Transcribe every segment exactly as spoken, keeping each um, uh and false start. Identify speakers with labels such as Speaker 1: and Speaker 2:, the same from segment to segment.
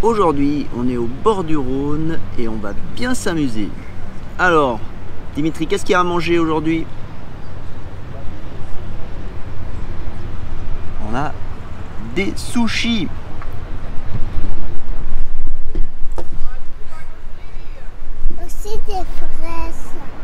Speaker 1: Aujourd'hui, on est au bord du Rhône et on va bien s'amuser. Alors, Dimitri, qu'est-ce qu'il y a à manger aujourd'hui? On a des sushis.
Speaker 2: Aussi des fraises.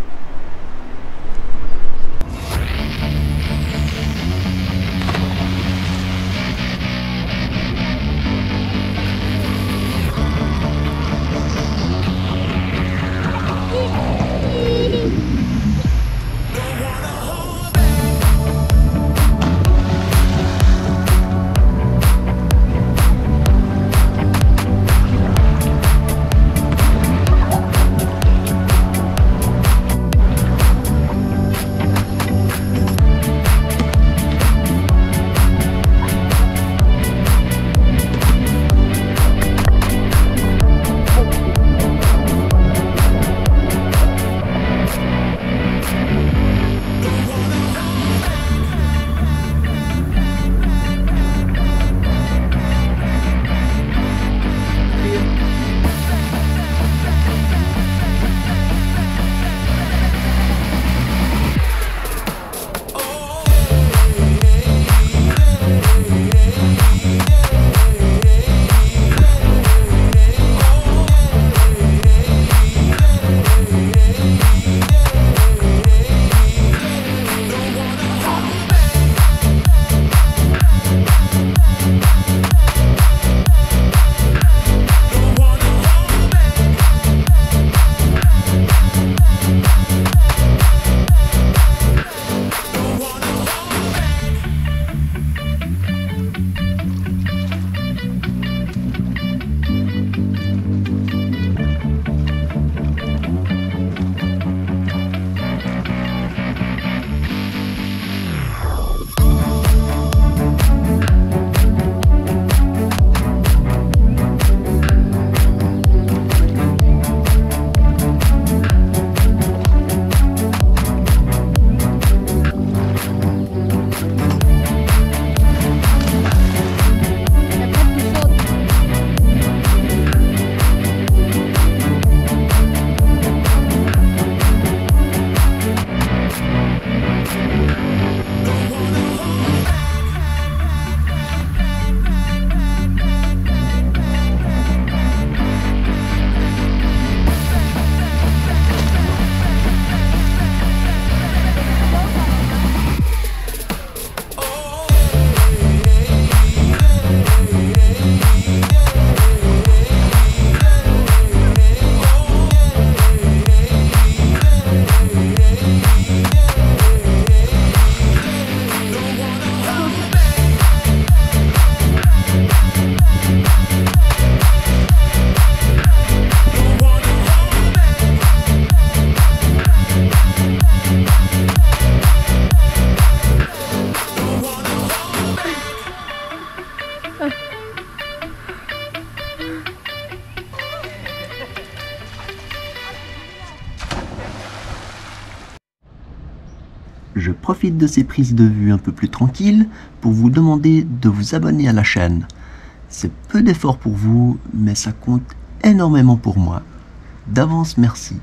Speaker 1: Je profite de ces prises de vue un peu plus tranquilles pour vous demander de vous abonner à la chaîne. C'est peu d'efforts pour vous, mais ça compte énormément pour moi. D'avance, merci.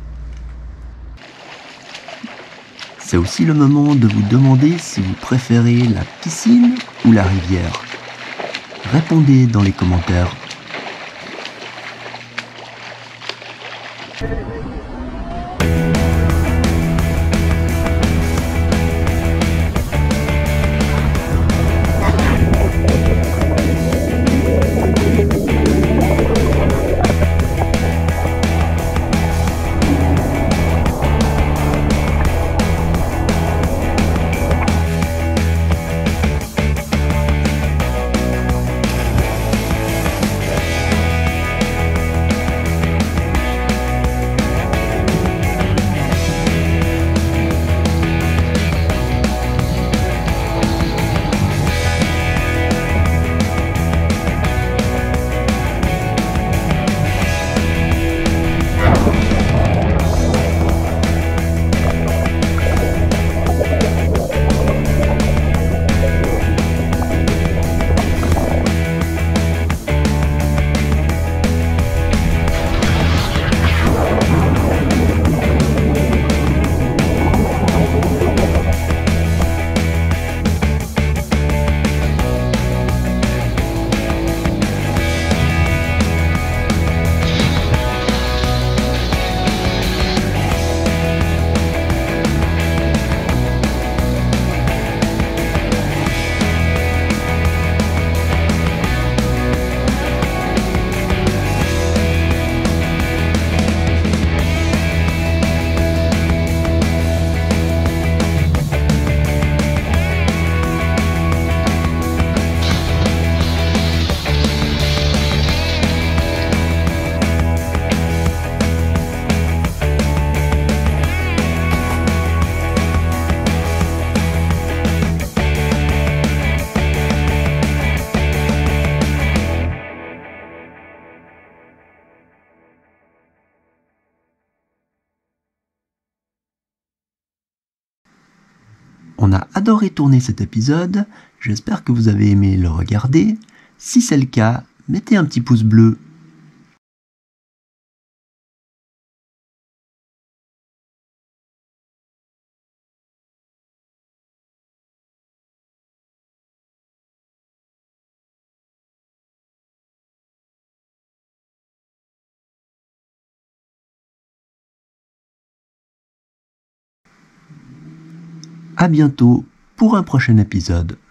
Speaker 1: C'est aussi le moment de vous demander si vous préférez la piscine ou la rivière. Répondez dans les commentaires. On a adoré tourner cet épisode, j'espère que vous avez aimé le regarder. Si c'est le cas, mettez un petit pouce bleu. À bientôt pour un prochain épisode.